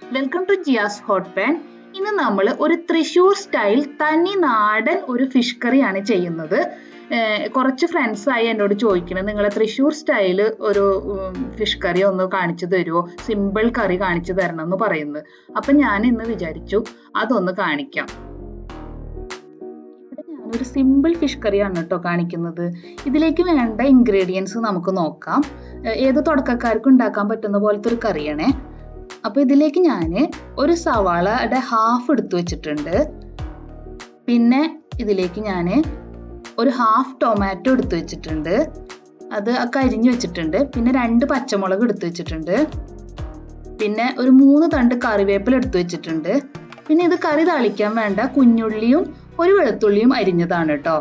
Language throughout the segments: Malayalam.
Welcome to Jiyas hot pan. ഇന്ന് നമ്മൾ ഒരു തൃശ്ശൂർ സ്റ്റൈൽ തനി നാടൻ ഒരു ഫിഷ് കറിയാണ് ചെയ്യുന്നത്. കുറച്ച് ഫ്രണ്ട്സായി എന്നോട് ചോദിക്കുന്നത് നിങ്ങൾ തൃശ്ശൂർ സ്റ്റൈൽ ഒരു ഫിഷ് കറി ഒന്ന് കാണിച്ചു തരുമോ, സിമ്പിൾ കറി കാണിച്ചു തരണം എന്ന് പറയുന്നത്. അപ്പം ഞാൻ ഇന്ന് വിചാരിച്ചു അതൊന്ന് കാണിക്കാം. ഇവിടെ ഞാനൊരു സിമ്പിൾ ഫിഷ് കറിയാണ് കേട്ടോ കാണിക്കുന്നത്. ഇതിലേക്ക് വേണ്ട ഇൻഗ്രീഡിയൻസ് നമുക്ക് നോക്കാം. ഏത് തുടക്കക്കാർക്കും ഉണ്ടാക്കാൻ പറ്റുന്ന പോലത്തെ ഒരു കറിയാണേ. അപ്പോൾ ഇതിലേക്ക് ഞാൻ ഒരു സവാളയുടെ ഹാഫ് എടുത്തു വെച്ചിട്ടുണ്ട്. പിന്നെ ഇതിലേക്ക് ഞാൻ ഒരു ഹാഫ് ടൊമാറ്റോ എടുത്തു വെച്ചിട്ടുണ്ട്, അത് അരിഞ്ഞു വെച്ചിട്ടുണ്ട്. പിന്നെ 2 പച്ചമുളക് എടുത്തു വെച്ചിട്ടുണ്ട്. പിന്നെ ഒരു 3 തണ്ട് കറിവേപ്പില എടുത്തു വെച്ചിട്ടുണ്ട്. പിന്നെ ഇത് കറി താളിക്കാൻ വേണ്ട കുഞ്ഞുള്ളിയും ഒരു വെളുത്തുള്ളിയും അരിഞ്ഞതാണ് കേട്ടോ.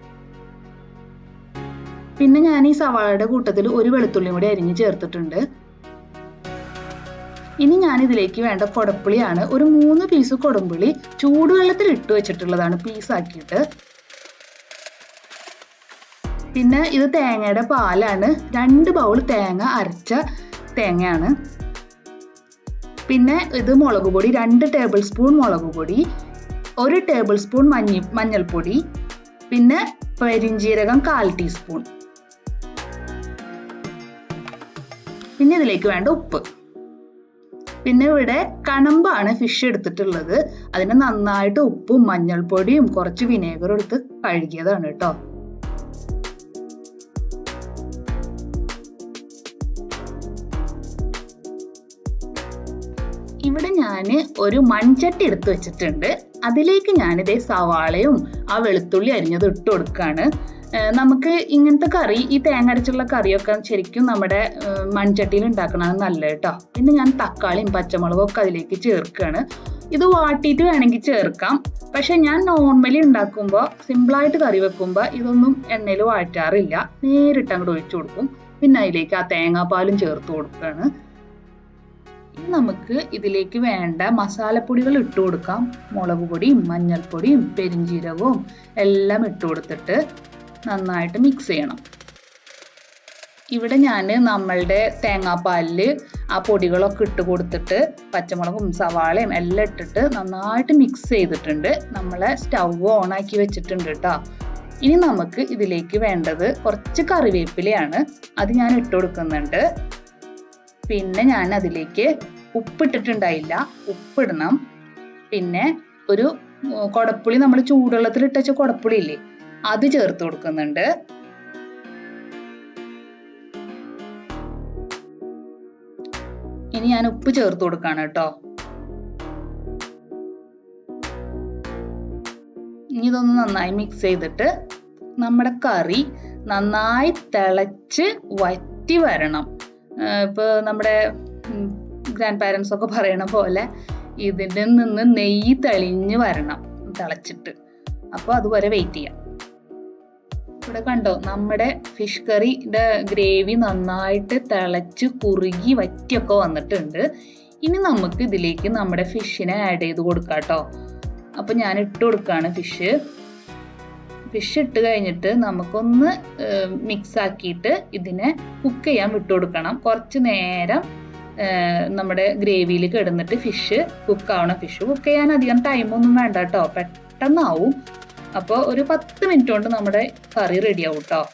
പിന്നെ ഞാൻ ഈ സവാളയുടെ കൂട്ടത്തിൽ ഒരു വെളുത്തുള്ളിയും കൂടി അരിഞ്ഞ് ചേർത്തിട്ടുണ്ട്. ഇനി ഞാൻ ഇതിലേക്ക് വേണ്ട കൊടപ്പുളിയാണ്. ഒരു 3 പീസ് കൊടമ്പുളി ചൂടുവെള്ളത്തിൽ ഇട്ട് വെച്ചിട്ടുള്ളതാണ് പീസാക്കിയിട്ട്. പിന്നെ ഇത് തേങ്ങയുടെ പാലാണ്. 2 ബൗൾ തേങ്ങ അരച്ച തേങ്ങയാണ്. പിന്നെ ഇത് മുളക് പൊടി 2 ടേബിൾ സ്പൂൺ മുളക് പൊടി, 1 ടേബിൾ സ്പൂൺ മഞ്ഞൾപ്പൊടി, പിന്നെ പെരിഞ്ജീരകം 1/4 ടീസ്പൂൺ. പിന്നെ ഇതിലേക്ക് വേണ്ട ഉപ്പ്. പിന്നെ ഇവിടെ കണമ്പാണ് ഫിഷ് എടുത്തിട്ടുള്ളത്. അതിന് നന്നായിട്ട് ഉപ്പും മഞ്ഞൾപ്പൊടിയും കുറച്ച് വിനേഗറും എടുത്ത് കഴുകിയതാണ് കേട്ടോ. ഇവിടെ ഞാൻ ഒരു മൺചട്ടി എടുത്ത് വെച്ചിട്ടുണ്ട്. അതിലേക്ക് ഞാനിതേ സവാളയും ആ വെളുത്തുള്ളി അരിഞ്ഞത് ഇട്ട് കൊടുക്കുകയാണ്. നമുക്ക് ഇങ്ങനത്തെ കറി, ഈ തേങ്ങ അരച്ചുള്ള കറിയൊക്കെ ശരിക്കും നമ്മുടെ മൺചട്ടിയിൽ ഉണ്ടാക്കണതാണ് നല്ലത് കേട്ടോ. പിന്നെ ഞാൻ തക്കാളിയും പച്ചമുളകും ഒക്കെ അതിലേക്ക് ചേർക്കുകയാണ്. ഇത് വാട്ടിയിട്ട് വേണമെങ്കിൽ ചേർക്കാം. പക്ഷെ ഞാൻ നോർമലി ഉണ്ടാക്കുമ്പോൾ, സിമ്പിളായിട്ട് കറി വെക്കുമ്പോൾ ഇതൊന്നും എണ്ണയിൽ വാറ്റാറില്ല, നേരിട്ട് അങ്ങോട്ട് ഒഴിച്ചു കൊടുക്കും. പിന്നെ അതിലേക്ക് ആ തേങ്ങാപ്പാലും ചേർത്ത് കൊടുക്കുകയാണ്. ഇനി നമുക്ക് ഇതിലേക്ക് വേണ്ട മസാലപ്പൊടികൾ ഇട്ട് കൊടുക്കാം. മുളക് പൊടിയും മഞ്ഞൾപ്പൊടിയും പെരിഞ്ജീരകവും എല്ലാം ഇട്ട് കൊടുത്തിട്ട് നന്നായിട്ട് മിക്സ് ചെയ്യണം. ഇവിടെ ഞാൻ നമ്മളുടെ തേങ്ങാപ്പാലിൽ ആ പൊടികളൊക്കെ ഇട്ട് കൊടുത്തിട്ട് പച്ചമുളകും സവാളയും എല്ലാം ഇട്ടിട്ട് നന്നായിട്ട് മിക്സ് ചെയ്തിട്ടുണ്ട്. നമ്മളെ സ്റ്റവ് ഓണാക്കി വെച്ചിട്ടുണ്ട് കേട്ടോ. ഇനി നമുക്ക് ഇതിലേക്ക് വേണ്ടത് കുറച്ച് കറിവേപ്പിലയാണ്. അത് ഞാൻ ഇട്ട് കൊടുക്കുന്നുണ്ട്. പിന്നെ ഞാൻ അതിലേക്ക് ഉപ്പിട്ടിട്ടുണ്ടായില്ല, ഉപ്പിടണം. പിന്നെ ഒരു കൊടപ്പുളി, നമ്മൾ ചൂടുവെള്ളത്തിൽ ഇട്ട കൊടപ്പുളി ഇല്ലേ, അത് ചേർത്ത് കൊടുക്കുന്നുണ്ട്. ഇനി ഞാൻ ഉപ്പ് ചേർത്ത് കൊടുക്കാണ് കേട്ടോ. ഇനി ഇതൊന്ന് നന്നായി മിക്സ് ചെയ്തിട്ട് നമ്മുടെ കറി നന്നായി തിളച്ച് വറ്റി വരണം. ഇപ്പൊ നമ്മുടെ ഗ്രാൻഡ് പാരൻസ് ഒക്കെ പറയണ പോലെ ഇതിൽ നിന്ന് നെയ്യ് തെളിഞ്ഞ് വരണം തിളച്ചിട്ട്. അപ്പോൾ അതുവരെ വെയിറ്റ് ചെയ്യാം. ഇവിടെ കണ്ടോ, നമ്മുടെ ഫിഷ് കറിയുടെ ഗ്രേവി നന്നായിട്ട് തിളച്ച് കുറുകി വറ്റിയൊക്കെ വന്നിട്ടുണ്ട്. ഇനി നമുക്ക് ഇതിലേക്ക് നമ്മുടെ ഫിഷിനെ ആഡ് ചെയ്ത് കൊടുക്കാം കേട്ടോ. അപ്പം ഞാൻ ഇട്ട് കൊടുക്കുകയാണ് ഫിഷ് ഇട്ട് കഴിഞ്ഞിട്ട് നമുക്കൊന്ന് മിക്സ് ആക്കിയിട്ട് ഇതിനെ കുക്ക് ചെയ്യാൻ വിട്ടു കൊടുക്കണം. കുറച്ച് നേരം നമ്മുടെ ഗ്രേവിയിൽ കിടന്നിട്ട് ഫിഷ് കുക്കാവണം. ഫിഷ് കുക്ക് ചെയ്യാൻ അധികം ടൈമൊന്നും വേണ്ട കേട്ടോ, പെട്ടെന്നാവും. അപ്പോൾ ഒരു 10 മിനിറ്റ് കൊണ്ട് നമ്മുടെ കറി റെഡി ആവും കേട്ടോ.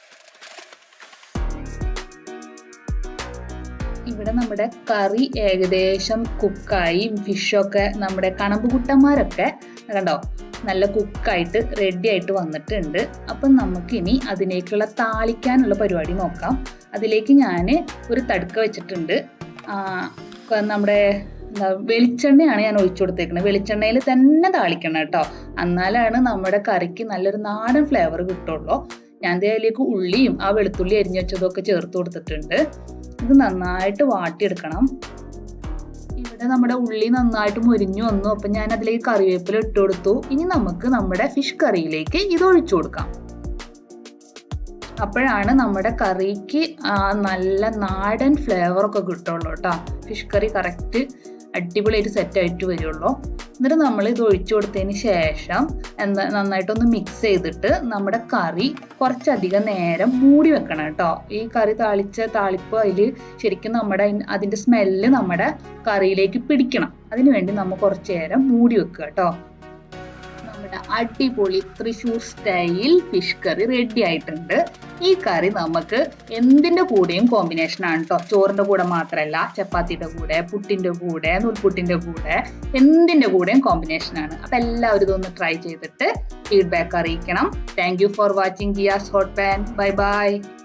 ഇവിടെ നമ്മുടെ കറി ഏകദേശം കുക്കായി. ഫിഷൊക്കെ നമ്മുടെ കണമ്പുകുട്ടന്മാരൊക്കെ കണ്ടോ നല്ല കുക്കായിട്ട് റെഡി ആയിട്ട് വന്നിട്ടുണ്ട്. അപ്പം നമുക്കിനി അതിലേക്കുള്ള താളിക്കാനുള്ള പരിപാടി നോക്കാം. അതിലേക്ക് ഞാൻ ഒരു തടുക്ക വെച്ചിട്ടുണ്ട്. നമ്മുടെ വെളിച്ചെണ്ണയാണ് ഞാൻ ഒഴിച്ചു കൊടുത്തേക്കുന്നത്. വെളിച്ചെണ്ണയിൽ തന്നെ താളിക്കണം കേട്ടോ, എന്നാലാണ് നമ്മുടെ കറിക്ക് നല്ലൊരു നാടൻ ഫ്ലേവർ കിട്ടുള്ളൂ. ഞാൻ അതിലേക്ക് ഉള്ളിയും ആ വെളുത്തുള്ളി അരിഞ്ഞു വെച്ചതൊക്കെ ചേർത്ത് കൊടുത്തിട്ടുണ്ട്. ഇത് നന്നായിട്ട് വാട്ടിയെടുക്കണം. ഇവിടെ നമ്മുടെ ഉള്ളി നന്നായിട്ട് മുരിഞ്ഞു വന്നു. അപ്പം ഞാൻ അതിലേക്ക് കറിവേപ്പില ഇട്ട് കൊടുത്തു. ഇനി നമുക്ക് നമ്മുടെ ഫിഷ് കറിയിലേക്ക് ഇത് ഒഴിച്ചു കൊടുക്കാം. അപ്പോഴാണ് നമ്മുടെ കറിക്ക് നല്ല നാടൻ ഫ്ലേവറൊക്കെ കിട്ടുള്ളൂ കേട്ടോ. ഫിഷ് കറി കറക്റ്റ് അടിപൊളിയായിട്ട് സെറ്റായിട്ട് വരുള്ളൂ. എന്നിട്ട് നമ്മൾ ഇത് ഒഴിച്ചു കൊടുത്തതിന് ശേഷം നന്നായിട്ടൊന്ന് മിക്സ് ചെയ്തിട്ട് നമ്മുടെ കറി കുറച്ചധികം നേരം മൂടി വെക്കണം കേട്ടോ. ഈ കറി താളിപ്പ് അതിൽ ശരിക്കും അതിന്റെ സ്മെല്ല് നമ്മുടെ കറിയിലേക്ക് പിടിക്കണം. അതിനുവേണ്ടി നമ്മൾ കുറച്ചു നേരം മൂടി വെക്കുക കേട്ടോ. അടിപൊളി Thrissur style fish curry ready ആയിട്ടുണ്ട്. ഈ കറി നമുക്ക് എന്തിന്റെ കൂടെയും കോമ്പിനേഷൻ ആണ് കേട്ടോ. ചോറിന്റെ കൂടെ മാത്രമല്ല, ചപ്പാത്തിയുടെ കൂടെ, പുട്ടിന്റെ കൂടെ, നൂൽപുട്ടിന്റെ കൂടെ, എന്തിന്റെ കൂടെയും കോമ്പിനേഷൻ ആണ്. അപ്പൊ എല്ലാവരും ഇതൊന്ന് ട്രൈ ചെയ്തിട്ട് ഫീഡ്ബാക്ക് അറിയിക്കണം. Thank you for watching Jiyas hot pan. Bye by.